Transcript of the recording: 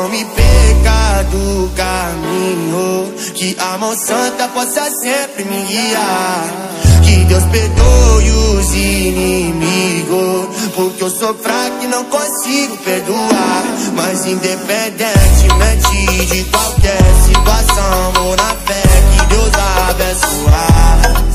me perca do caminho, que a mão santa possa sempre me guiar. Que Deus perdoe os inimigos, porque eu sou fraco e não consigo perdoar. Mas independentemente de qualquer situação, vou na fé que Deus vai abençoar.